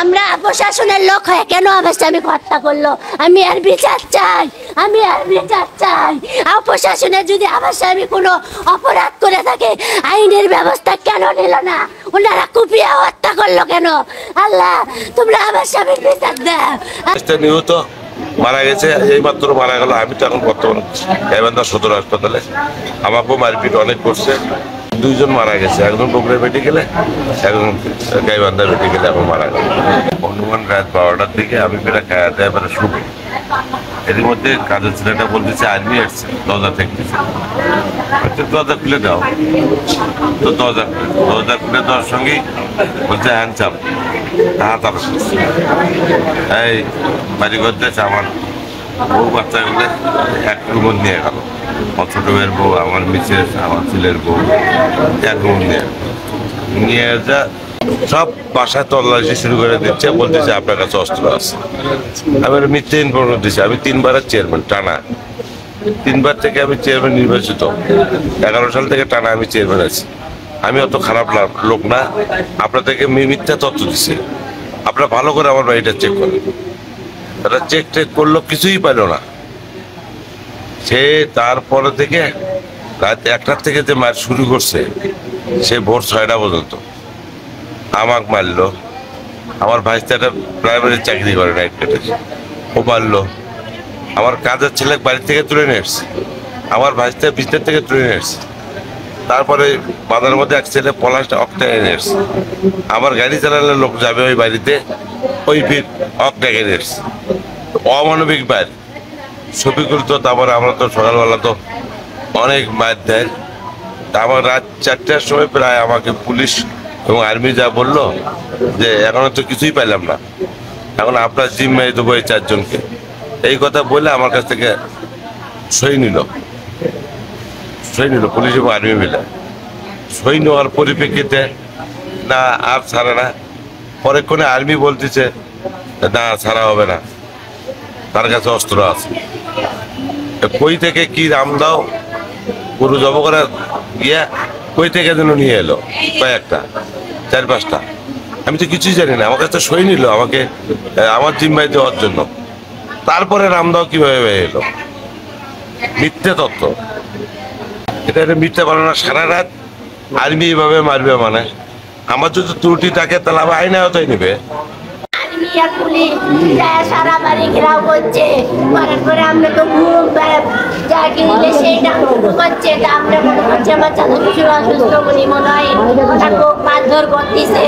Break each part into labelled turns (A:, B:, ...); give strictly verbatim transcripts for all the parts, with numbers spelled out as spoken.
A: আমরা প্রশাসনের লোক হয়ে কেন আমার স্বামীকে হত্যা করলো? আমি আর বিচার চাই, আমি আর বিচার চাই। আর প্রশাসনে যদি আমার স্বামী কোনো অপরাধ করে থাকে আইনের ব্যবস্থা কেন নিল না? ওনারা কুপিয়ে হত্যা করলো কেন? আল্লাহ তোমরা আমার স্বামীর বিচার দাও।
B: নিহত মারা গেছে, এই মাত্র মারা গেল। আমি তো এখন বর্তমান গাইবান্ধা সদর হাসপাতালে। আমাকেও মারপিট অনেক করছে। দুইজন মারা গেছে, একজন বগুড়া মেডিকেলে, একজন গাইবান্ধা মেডিকেলে এখন মারা গেল। অনুমান রাত বারোটার দিকে আমি বেড়া খাওয়া দেয় বেড়া শুভ। এর মধ্যে কাজের ছেলেটা বলতেছে আর্মি আসছে, দরজা ঠেকতেছে, দরজা খুলে দাও। তো দরজা দরজা খুলে দেওয়ার সঙ্গেই বলছে হ্যান্ডচাপ হাত আস। এই বাড়িঘর দেশ আমার বউ বাচ্চাগুলো এক রুমন নিয়ে গেল। আমার ছোট মেয়ের বউ, আমার মিসেস, আমার ছেলের বউ এক রুম নিয়ে নিয়ে যা সব বাসায় তল্লাশি শুরু করে দিচ্ছে। বলতেছে আপনার কাছে অস্ত্র আছে। আমি মিথ্যে ইনফরমেশন দিচ্ছি। আমি তিনবারের চেয়ারম্যান টানা, তিনবার থেকে আমি চেয়ারম্যান নির্বাচিত। এগারো সাল থেকে টানা আমি চেয়ারম্যান আছি। আমি অত খারাপ লোক না। আপনাদেরকে মিথ্যা তথ্য দিচ্ছে। আপনারা ভালো করে আমার বাড়িটা চেক করেন। তারা চেক টেক করলো, কিছুই পাইল না। সে তারপরে থেকে রাত একটার থেকে যে মার শুরু করছে, সে ভোর ছয়টা পর্যন্ত আমাকে মারলো। আমার ভাইস্তাটা প্রাইমারি চাকরি করে নাইট কেটে, ও মারলো। আমার কাজের ছেলে বাড়ি থেকে তুলে নিয়ে এসছে, আমার ভাইস্তা বিছনার থেকে তুলে নিয়ে এসছে। তারপরে বাজারের মধ্যে এক ছেলে পলাশটা অকটা এনে এসছে। আমার গাড়ি চালালে লোক যাবে ওই বাড়িতে, ওই ভিড় অকটা এনে এসছে। অমানবিক বাইর ছবিগুলো তো। তারপরে আমরা তো সকালবেলা তো অনেক মার দেয়। আমার রাত চারটার সময় প্রায় আমাকে পুলিশ এবং আর্মি যা বললো যে এখনো তো কিছুই পাইলাম না, এখন আপনার জিম্মায় দেবো এই চারজনকে। এই কথা বলে আমার কাছ থেকে সই নিল, সই নিল পুলিশ এবং আর্মি মিলে। সই নেওয়ার পরিপ্রেক্ষিতে না আর ছাড়ে না। পরেক্ষণে আর্মি বলতেছে না ছাড়া হবে না, তার কাছে অস্ত্র আছে। কই থেকে কি রাম দাও গরু জব করে গিয়া কই থেকে যেন নিয়ে এলো কয়েকটা, চার পাঁচটা। আমি তো কিছুই জানি না। আমার কাছে সই নিল আমাকে আমার জিম্মায় দেওয়ার জন্য। তারপরে রামদাও কিভাবে এলো? মিথ্যে তত্ত্ব। এটা একটা মিথ্যে বানানো। সারা রাত আর্মি এভাবে মারবে, মানে আমার যদি ত্রুটি থাকে তাহলে আমার আইনে আওতায় নেবে।
A: সারা বাড়ি ঘেরাও করছে, করার পরে আমরা তো ঘুম যা কিনলে সেইটা করছে। আমরা মনে করছি আমার চাচা শ্বশুর অসুস্থ বলি মনে হয় ওনাকে মারধর করতেছে।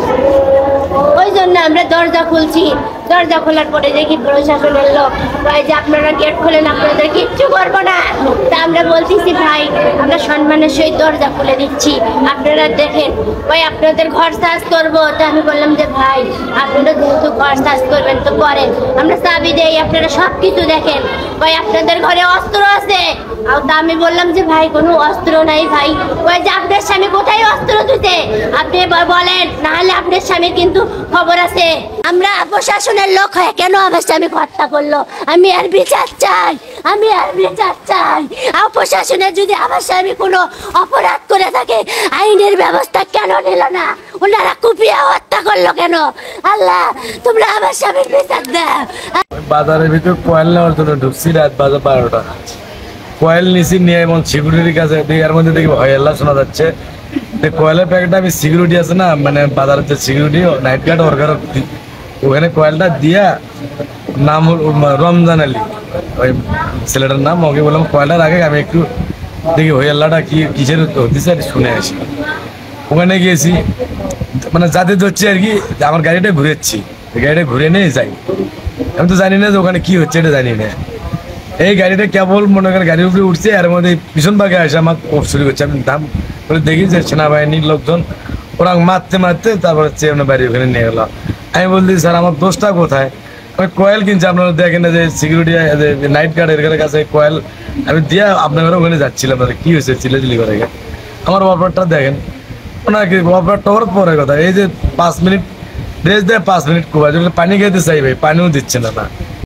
A: ওই জন্য আমরা দরজা খুলছি। দরজা খোলার পরে দেখি প্রশাসনের লোক যে আপনারা গেট খোলেন, আপনাদের কিচ্ছু করবো না। তা আমরা বলতেছি ভাই আমরা সম্মানের সহিত দরজা খুলে দিচ্ছি, আপনারা দেখেন ভাই আপনাদের ঘর সার্চ করবো। তা আমি বললাম যে ভাই আপনারা যেহেতু ঘর সার্চ করবেন তো করেন, আমরা চাবি দেই, আপনারা সব কিছু দেখেন। ভাই আপনাদের ঘরে অস্ত্র আছে? তা আমি বললাম যে ভাই কোনো অস্ত্র নাই ভাই। ওই যে আপনার স্বামী কোথায় অস্ত্র দিতে আপনি বলেন, নাহলে আপনার স্বামীর কিন্তু খবর আছে। আমরা প্রশাসনের লোক হয়ে কেন আমার স্বামীকে হত্যা করলো? আমি আর বিচার চাই, আমি আর বিচার চাই। আর প্রশাসনে যদি আমার স্বামী কোনো অপরাধ করে থাকে আইনের ব্যবস্থা কেন নিল না? ওনারা কুপিয়ে হত্যা করলো কেন? আল্লাহ তোমরা আমার স্বামীর বিচার দাও।
C: বাজারের ভিতর কয়েল নেওয়ার জন্য ঢুকছি রাত বাজে বারোটা। কয়েল নিচে নিয়ে এবং সিকিউরিটির কাছে এর মধ্যে দেখি ভয় আল্লাহ শোনা যাচ্ছে। কয়েলের প্যাকেটটা আমি সিকিউরিটি আছে না, মানে বাজারের যে সিকিউরিটি নাইট গার্ড ওর ওখানে কয়েলটা দিয়া নাম হল রমজান আলী, ওই ছেলেটার নাম। ওকে বললাম কয়েলটার আগে আমি একটু দেখি হই আল্লাহটা কি কিসের হতেছে আর শুনে আসি। ওখানে গিয়েছি, মানে যাতে ধরছি আর কি, আমার গাড়িটা ঘুরেছি, গাড়িটা ঘুরে নিয়ে যাই। আমি তো জানি না যে ওখানে কি হচ্ছে, এটা জানি না। এই গাড়িটা কেবল মনে করেন গাড়ির উপরে উঠছে, আর মধ্যে পিছন ভাগে আসে আমার শুরু করছে। আমি দাম করে দেখি যে সেনাবাহিনীর লোকজন ওরা মারতে মারতে তারপরে বাড়ি ওখানে নিয়ে গেল। আমি বলছি স্যার আমার দোষটা কোথায়? আমি কয়েল কিনছি, আপনারা দেখেন না যে সিকিউরিটি নাইট গার্ড এর কাছে কয়েল আমি দিয়ে আপনার ওখানে যাচ্ছিলাম। কি হয়েছে চিল্লাচিল্লি করে? আমার অপারেটরটা দেখেন, ওনাকে অপারেটর হওয়ার পরে কথা এই যে পাঁচ মিনিট ড্রেস দেয়, পাঁচ মিনিট কুবা পানি খেতে চাই ভাই, পানিও দিচ্ছে না না